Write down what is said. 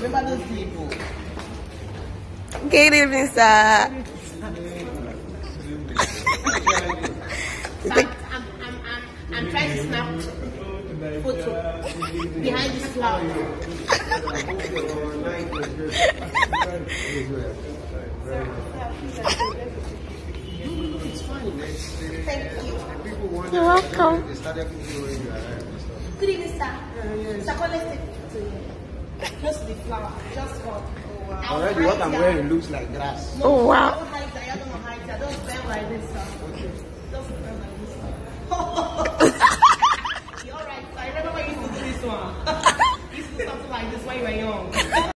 Remember those people. Good evening, sir. I'm trying to snap photo behind this flower. Thank you. You're welcome. Good evening, sir. Sir, let's take to you. Just the flower. Just for. Already what I'm wearing looks like grass. No, Oh, wow. I don't hide that. I don't hide that. Don't bend like this, sir. Just bend like this, sir. You're right, sir. I remember when you used to do this one. You used to do something like this when you were young.